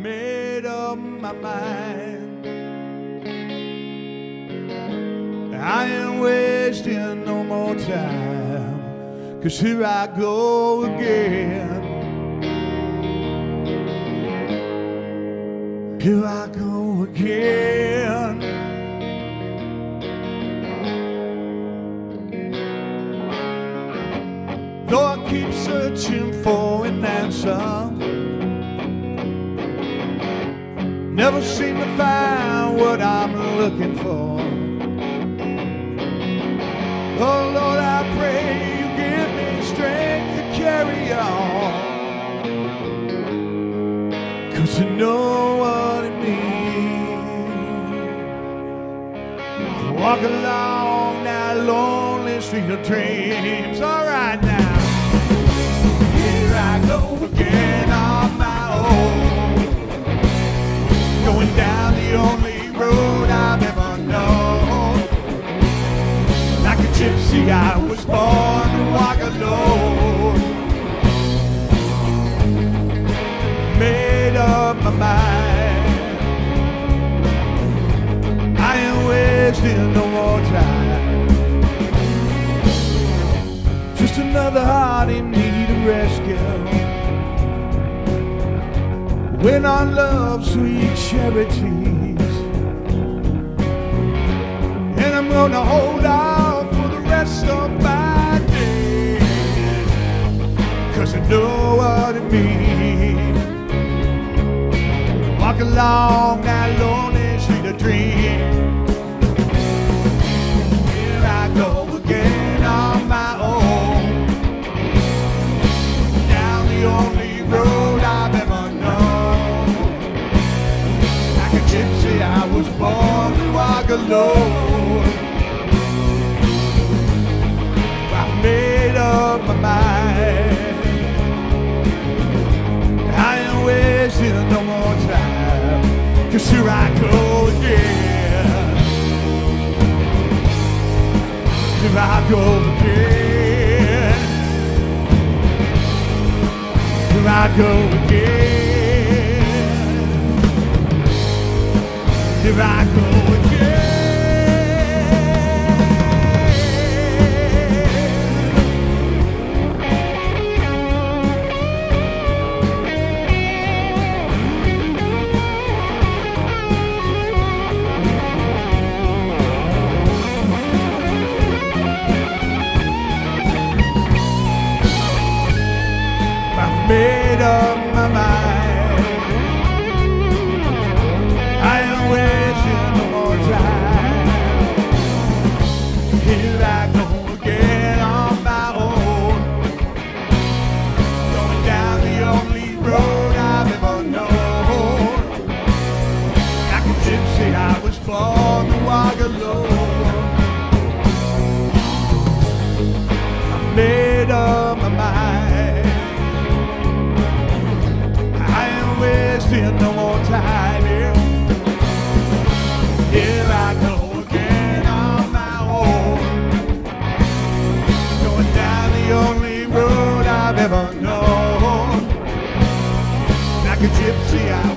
made up my mind. I ain't wasting no more time, 'cause here I go again. Here I go again. Though I keep searching for an answer, never seem to find what I'm looking for. Oh Lord, I pray you give me strength to carry on, 'cause you know what it means. Walk along that lonely street of dreams. All right now. Here I go again on my own, going down the only road I've ever known. Like a gypsy, I was born to walk alone. Made up my mind. I ain't wasting no more time. Just another heart in need of rescue. When on love's sweet charities, and I'm gonna hold out for the rest of my days, 'cause I know what it means. Walk along that lonely street of dreams. Here I go again on my own, down the only road I've ever known. Like a gypsy, I was born to walk alone. I made up my mind. I ain't wasting no more time, 'cause here I go again. Here I go again. Here I go again. Here I go again. Made up my mind. I ain't wasting no more time. Here I go again on my own, going down the only road I've ever known. Like a gypsy, I was born to walk alone. I made up my mind. Wasting no more time here. Here I go again on my own, going down the only road I've ever known. Like a gypsy, I